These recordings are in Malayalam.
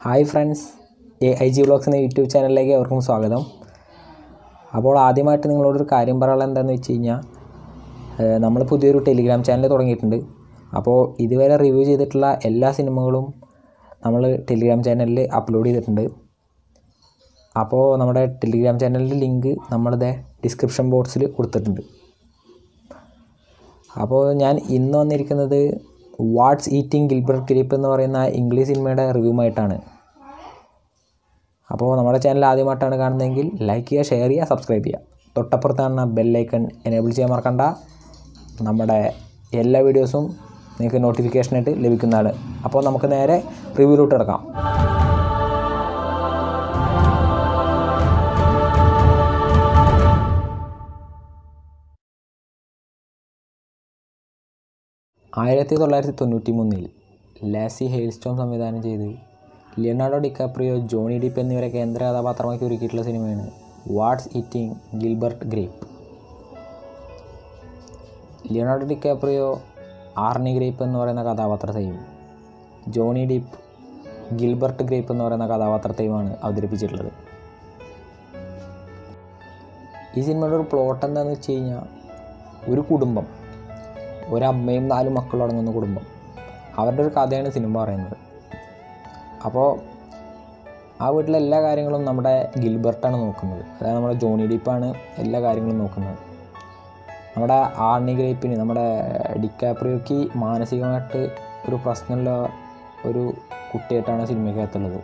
Hi friends, I G vlogs എന്ന യൂട്യൂബ് ചാനലിലേക്ക് അവർക്കും സ്വാഗതം. അപ്പോൾ ആദ്യമായിട്ട് നിങ്ങളോടൊരു കാര്യം പറയാനുള്ളത് എന്താണെന്ന് വെച്ച് കഴിഞ്ഞാൽ, നമ്മൾ പുതിയൊരു ടെലിഗ്രാം ചാനൽ തുടങ്ങിയിട്ടുണ്ട്. അപ്പോൾ ഇതുവരെ റിവ്യൂ ചെയ്തിട്ടുള്ള എല്ലാ സിനിമകളും നമ്മൾ ടെലിഗ്രാം ചാനലിൽ അപ്ലോഡ് ചെയ്തിട്ടുണ്ട്. അപ്പോൾ നമ്മുടെ ടെലിഗ്രാം ചാനലിൻ്റെ ലിങ്ക് നമ്മളുടെ ഡിസ്ക്രിപ്ഷൻ ബോക്സിൽ കൊടുത്തിട്ടുണ്ട്. അപ്പോൾ ഞാൻ ഇന്ന് വന്നിരിക്കുന്നത് വാട്ട്സ് ഈറ്റിംഗ് ഗിൽബർട്ട് ഗ്രേപ്പ് എന്ന് പറയുന്ന ഇംഗ്ലീഷ് സിനിമയുടെ റിവ്യൂമായിട്ടാണ്. അപ്പോൾ നമ്മുടെ ചാനൽ ആദ്യമായിട്ടാണ് കാണുന്നതെങ്കിൽ ലൈക്ക് ചെയ്യുക, ഷെയർ ചെയ്യുക, സബ്സ്ക്രൈബ് ചെയ്യുക. തൊട്ടപ്പുറത്ത് കാണുന്ന ബെല്ലൈക്കൺ എനേബിൾ ചെയ്യാൻ മറക്കണ്ട. നമ്മുടെ എല്ലാ വീഡിയോസും നിങ്ങൾക്ക് നോട്ടിഫിക്കേഷനായിട്ട് ലഭിക്കുന്നതാണ്. അപ്പോൾ നമുക്ക് നേരെ റിവ്യൂയിലോട്ട് കിടക്കാം. ആയിരത്തി 1993 ലാസി ഹെയിൽസ്റ്റോം സംവിധാനം ചെയ്ത് ലിയോണാർഡോ ഡിക്കാപ്രിയോ, ജോണി ഡീപ്പ് എന്നിവരെ കേന്ദ്ര കഥാപാത്രമാക്കി ഒരുക്കിയിട്ടുള്ള സിനിമയാണ് what's eating Gilbert Grape. Leonardo DiCaprio Arnie Grape എന്ന് പറയുന്ന കഥാപാത്രത്തെയും ജോണി ഡീപ്പ് ഗിൽബർട്ട് ഗ്രേപ്പ് എന്ന് പറയുന്ന കഥാപാത്രത്തെയുമാണ് അവതരിപ്പിച്ചിട്ടുള്ളത്. ഈ സിനിമയുടെ ഒരു പ്ലോട്ട് എന്താണെന്ന് വെച്ച് കഴിഞ്ഞാൽ, ഒരു കുടുംബം, ഒരമ്മയും 4 മക്കളും അടങ്ങുന്ന കുടുംബം, അവരുടെ ഒരു കഥയാണ് സിനിമ പറയുന്നത്. അപ്പോൾ ആ വീട്ടിലെ എല്ലാ കാര്യങ്ങളും നമ്മുടെ ഗിൽബർട്ടാണ് നോക്കുന്നത്. അതായത് നമ്മുടെ ജോണി ഡീപ്പാണ് എല്ലാ കാര്യങ്ങളും നോക്കുന്നത്. നമ്മുടെ ആർണി ഗ്രേപ്പിന്, നമ്മുടെ ഡിക്കാപ്രിയോയ്ക്ക് മാനസികമായിട്ട് ഒരു പ്രശ്നമുള്ള ഒരു കുട്ടിയായിട്ടാണ് സിനിമയ്ക്കകത്തുള്ളത്.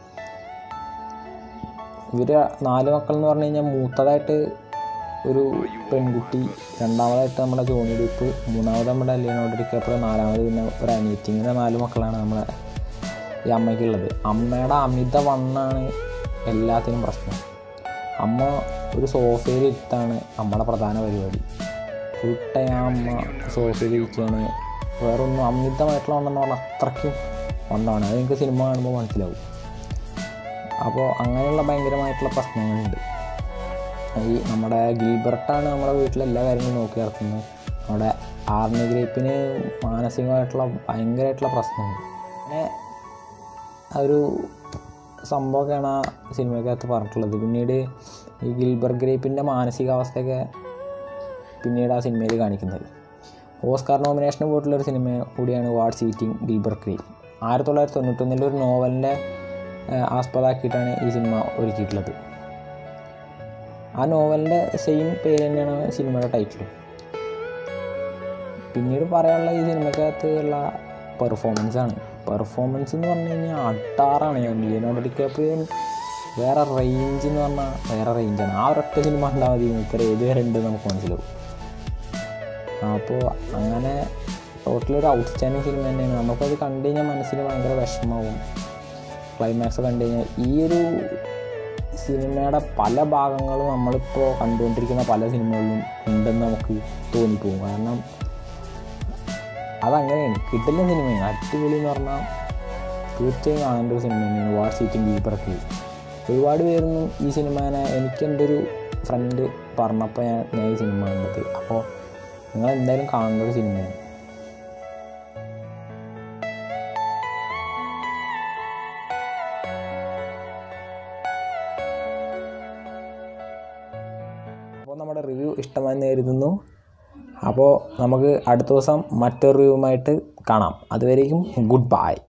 ഇവർ 4 മക്കൾ എന്ന് പറഞ്ഞു കഴിഞ്ഞാൽ, മൂത്തതായിട്ട് ഒരു പെൺകുട്ടി, രണ്ടാമതായിട്ട് നമ്മുടെ ജോണി ഡീപ്പ്, മൂന്നാമത് നമ്മുടെ ലിയോണാർഡോ ഡിക്കാപ്രിയോ, നാലാമത് പിന്നെ ഒരു അനിയത്തി. ഇങ്ങനെ 4 മക്കളാണ് നമ്മളെ ഈ അമ്മയ്ക്കുള്ളത്. അമ്മയുടെ അമിത വണ്ണാണ് എല്ലാത്തിനും പ്രശ്നം. അമ്മ ഒരു സോഫയിൽ ഇരുത്താണ് അമ്മയുടെ പ്രധാന പരിപാടി. ഫുൾ ടൈം അമ്മ സോഫയിൽ ഇരിക്കുകയാണ്. വേറൊന്നും, അമിതമായിട്ടുള്ള വണ്ണമെന്ന് പറഞ്ഞാൽ അത്രയ്ക്കും വണ്ണമാണ്. അത് നിങ്ങൾക്ക് സിനിമ കാണുമ്പോൾ മനസ്സിലാവും. അപ്പോൾ അങ്ങനെയുള്ള ഭയങ്കരമായിട്ടുള്ള പ്രശ്നങ്ങളുണ്ട്. ഈ നമ്മുടെ ഗിൽബർട്ടാണ് നമ്മുടെ വീട്ടിലെ എല്ലാ കാര്യങ്ങളും നോക്കി നടത്തുന്നത്. നമ്മുടെ ആർണി ഗ്രേപ്പിന് മാനസികമായിട്ടുള്ള ഭയങ്കരമായിട്ടുള്ള പ്രശ്നമുണ്ട്. അങ്ങനെ ഒരു സംഭവമൊക്കെയാണ് ആ സിനിമയ്ക്കകത്ത് പറഞ്ഞിട്ടുള്ളത്. പിന്നീട് ഈ ഗിൽബർട്ട് ഗ്രേപ്പിൻ്റെ മാനസികാവസ്ഥയൊക്കെ പിന്നീട് ആ സിനിമയിൽ കാണിക്കുന്നത്. ഓസ്കാർ നോമിനേഷന് പോയിട്ടുള്ളൊരു സിനിമ കൂടിയാണ് വാട്ട്സ് ഈറ്റിംഗ് ഗിൽബർട്ട് ഗ്രേപ്പ്. 1991 ഒരു നോവലിൻ്റെ ആസ്പദമാക്കിയിട്ടാണ് ഈ സിനിമ ഒരുക്കിയിട്ടുള്ളത്. ആ നോവലിൻ്റെ സെയിം പേര് തന്നെയാണ് സിനിമയുടെ ടൈറ്റിലും. പിന്നീട് പറയാനുള്ള ഈ സിനിമക്കകത്ത് ഉള്ള പെർഫോമൻസാണ്. പെർഫോമൻസ് എന്ന് പറഞ്ഞു കഴിഞ്ഞാൽ അട്ടാറാണ്. ലിയോണാർഡോ ഡിക്കാപ്രിയോ വേറെ റേഞ്ച് എന്ന് പറഞ്ഞാൽ വേറെ റേഞ്ചാണ്. ആ ഒരൊറ്റ സിനിമ ഉണ്ടാൽ മതി ഇത്ര ഏതുവരെ ഉണ്ട് നമുക്ക് മനസ്സിലാവും. അപ്പോൾ അങ്ങനെ ടോട്ടലൊരു ഔട്ട്സ്റ്റാൻഡിങ് സിനിമ തന്നെയാണ്. നമുക്കത് കണ്ടു കഴിഞ്ഞാൽ മനസ്സിന് ഭയങ്കര വിഷമമാവും. ക്ലൈമാക്സ് കണ്ടു കഴിഞ്ഞാൽ ഈ ഒരു സിനിമയുടെ പല ഭാഗങ്ങളും നമ്മളിപ്പോൾ കണ്ടുകൊണ്ടിരിക്കുന്ന പല സിനിമകളിലും ഉണ്ടെന്ന് നമുക്ക് തോന്നിപ്പോകും. കാരണം അതങ്ങനെയാണ്, കിട്ടുന്ന സിനിമയാണ്. അടിപൊളി എന്ന് പറഞ്ഞാൽ തീർച്ചയായും കാണേണ്ട ഒരു സിനിമ തന്നെയാണ് വാട്ട്സ് ഈറ്റിംഗ് ഗിൽബർട്ട് ഗ്രേപ്പ്. ഒരുപാട് പേരൊന്നും ഈ സിനിമേനെ, എനിക്ക് എൻ്റെ ഒരു ഫ്രണ്ട് പറഞ്ഞപ്പോൾ ഞാൻ ഈ സിനിമ കണ്ടത്. അപ്പോൾ നിങ്ങൾ എന്തായാലും കാണേണ്ട ഒരു സിനിമയാണ്. അപ്പോൾ നമ്മുടെ റിവ്യൂ ഇഷ്ടമായെന്ന് കരുതുന്നു. അപ്പോൾ നമുക്ക് അടുത്ത ദിവസം മറ്റൊരു റിവ്യൂമായിട്ട് കാണാം. അതുവരേക്കും ഗുഡ് ബൈ.